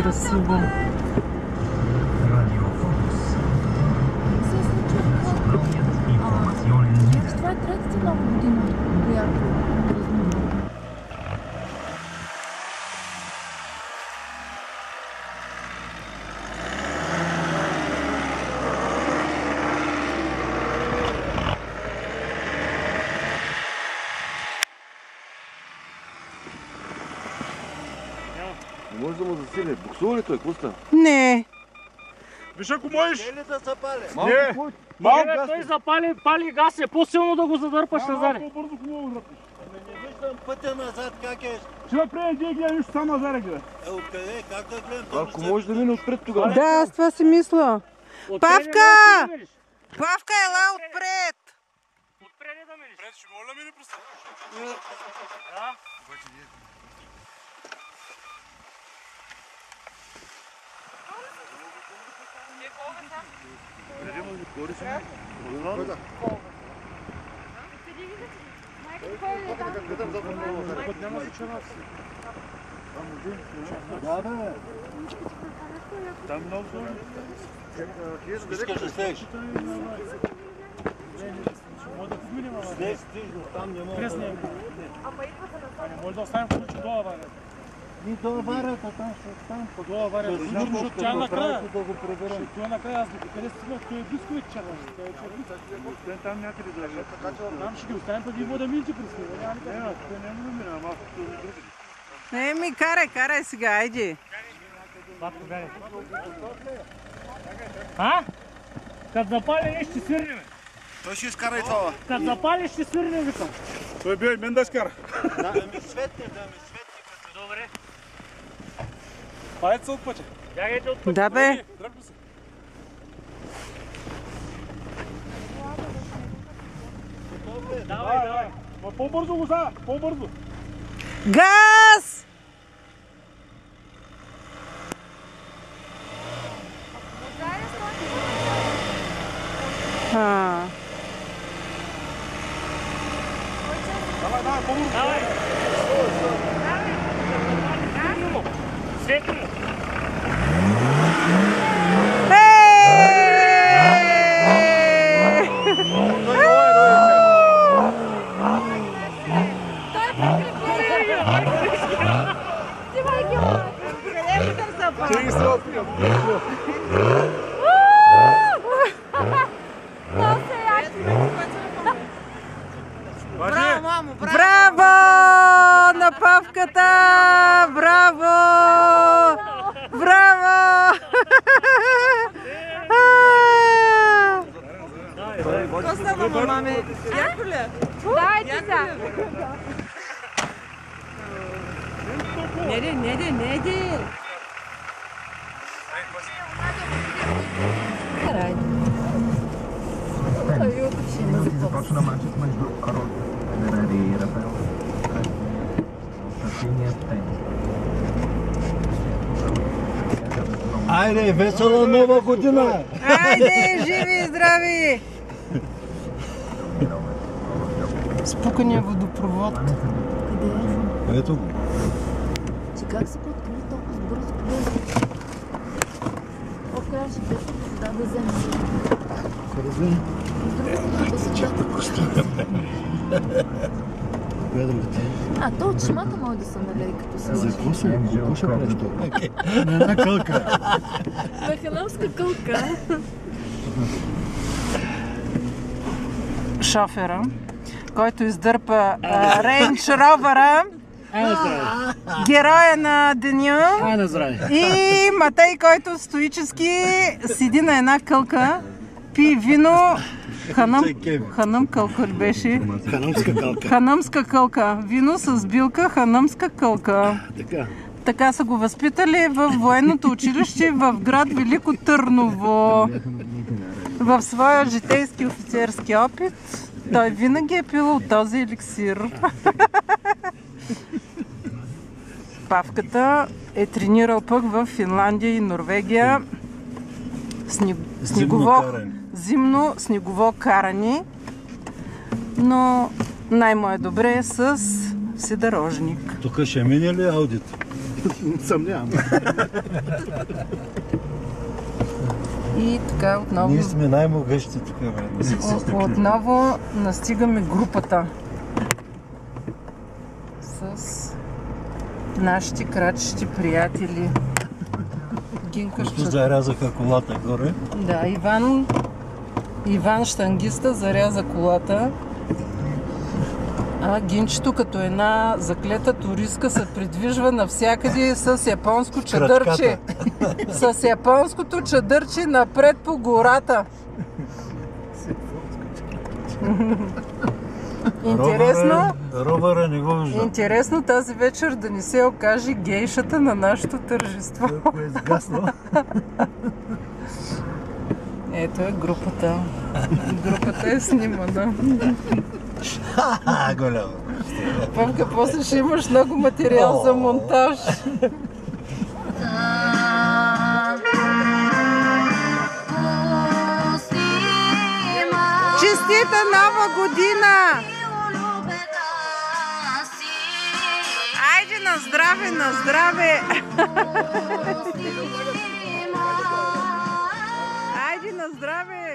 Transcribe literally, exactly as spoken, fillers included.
красиво. Това е третата нова година, която празнувам. Не може да му засили. Буксува ли той? Какво става? Не. Виж, ако можеш! Не ли да се пали? Не! Малко газ. Той запали, пали газ, е по-силно да го задърпаш назад. Малко по-бързо хубаво вратиш. Не виждам пътя назад, как е? Ще направим един гледам, нищо само назад гледа. Е, откъде? Как да гледам? Ако може да мине отпред тогава. Да, аз това си мисля. Павка! Павка, ела отпред! Отпред да минеш. Пред, ще моля да мине през това. Да. Там много зони. Искаш да слезеш? Може да подминем, ама. Слез, стиж, но там не мога. Кресне. Не може да оставим ключа до аварията. Ни до аварията, там ще оставим. До аварията. Защото тя накрая. Да го проверим. Това накрая аз до къде стигнах, той е близко и черна. Той е черна. Остен там някъде да е. Там ще ги оставим, пък и вода да минете през него. Не, не, те не му мина, ама аз ще ги други. Еми, карай, карай сега, айди. А? Като запали, ще свирнем. Той ще изкара и това. Като запали, ще свирнем, викам. Той бил и мен да изкара. Да ми светне, да ми светне. Добре. Пайте се от пътя. Бягайте от пътя. Да бе. Дръпни се. Давай, давай. Ма по-бързо го за, по-бързо. Газ! А. Давай, давай, по-бързо. Давай. Светли. Браво, мамо, браво! Браво на Павката! Браво! Браво! Какво става, мама ми? Яко ли? Дайте сега! Не де, не де, не де! Започна матчът между Род Федерер и Рафаел. Съсилният тенис. Айде, весела нова година! Айде, живи и здрави! Спукания водопровод. Къде е? Ето го. Че как се подкрили толкова бързо? О, края ще бъде да да вземе. Къде? Коя другата? А, то от шмата може да се налей, като се За какво се? Какво ще правиш това? На една кълка. на ханамска кълка. Шофера, който издърпа Рейндж Ровъра, героя на деня, и Матей, който стоически седи на една кълка, пи вино. Ханъм, ханъм кълка ли беше? Ханамска кълка. Ханъмска кълка. Вино с билка, ханъмска кълка. Така. Така са го възпитали в военното училище в град Велико Търново. В своя житейски офицерски опит той винаги е пил от този еликсир. Павката е тренирал пък в Финландия и Норвегия снег... снегово... зимно снегово каране, но най-му е добре с вседорожник. Тук ще мине ли аудит? Съмнявам. И така отново... Ние сме най-могъщи тук, бе. Отново настигаме групата с нашите крачещи приятели. Гинка Които ще... зарязаха колата горе. Да, Иван, Иван Щангиста заряза колата, а Гинчето като една заклета туристка се придвижва навсякъде с японско чадърче. С японското чадърче напред по гората. Интересно, Ровъра не го виждам. интересно тази вечер да ни се окаже гейшата на нашето тържество. Ако е сгаснал. Ето е групата. Групата е снимана. Ха, голямо. Пъмка, после ще имаш много материал за монтаж. Честита нова година! Айде на здраве, на здраве! Айде на здраве!